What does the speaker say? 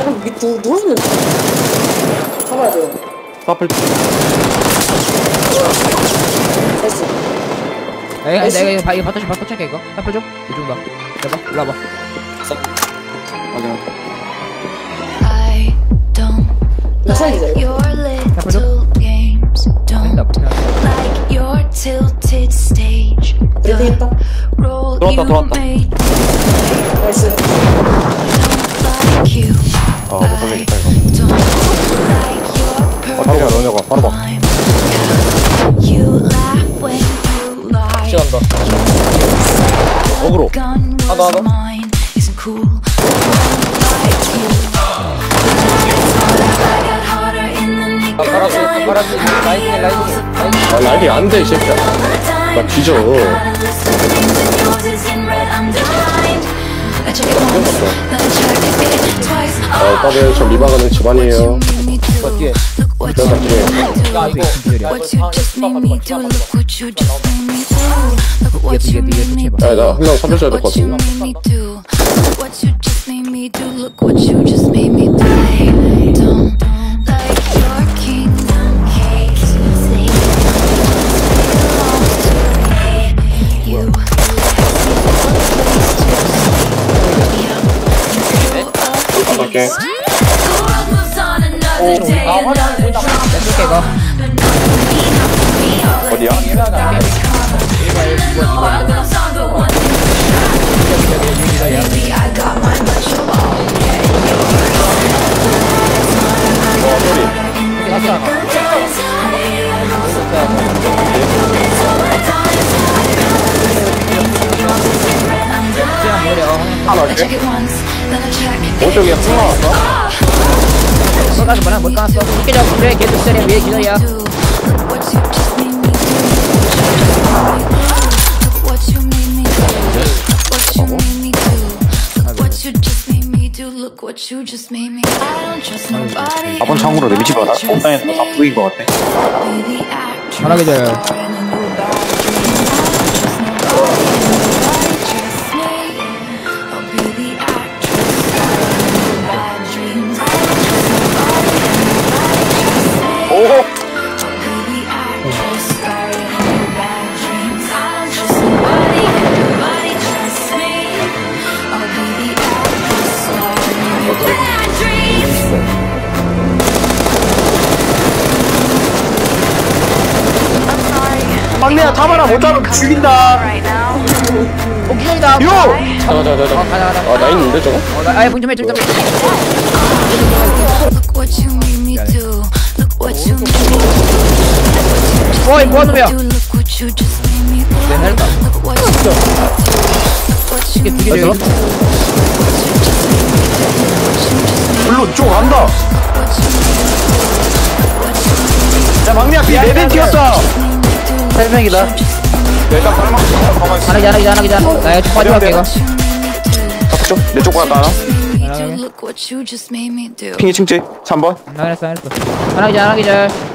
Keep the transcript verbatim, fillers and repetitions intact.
밑 누 누웠는데. 잡아야 돼요. 사플. 됐어. 내가 내가 이거 바 이거 바터치 바터치 할게 이거. 사플 좀. 이쪽 봐. 내봐. 일로 와봐. 확인. 나 살리자. 사플 좀. 된다. 이렇게 했다. 들어왔다 들어왔다. 나이스. 아 못 살리겠다 이거. 아 바로 가 너네가 바로 봐. 시간다. 어그로. 하나 하나. 가라지 가라지 라이딩 라이딩. 아 라이딩 안 돼 이 새끼야. 나 뒤져. 아 오빠들 저 리바가는 집안이에요. 어디에? 그래서 뒤에. 야 이거 야나 한 명 살려줘야 될 것 같은데. 갈게. 아 화장 보인다. 내줄게 이거. 어디야? 어 소리. 하나 할게. 오쪽에 콩 나왔어? 뭘 까서 뭐나 뭘 까놨어. 이렇게 잡고 그래 걔도 세려 위에 기다려. 아번 창으로 내 미치 봐라. 공방에서 다 보인 것 같아. 전화 기다려. 오호! 막내야 잡아라. 못 잡으면 죽인다. 어 기다리다. 요! 가자 가자 가자. 어 가자 가자. 아 나 있는데 저거? 어 나 아예 분 좀 해 좀 좀. 어이 뭐하노야? 내 날다. 이게 두 개. 물론 이쪽 간다. 야 막내야 비 네 대 튀었어. 세 명이다. 일단 빨리 가만히 있어. 하나 기자 하나 기자 하나 기자. 나 이거 빠져갈게 이거. 잡죠? 내 쪽 가다 하나. 핑이 층지 삼 번. 하나 했어 하나 했어. 하나 기자 하나 기자.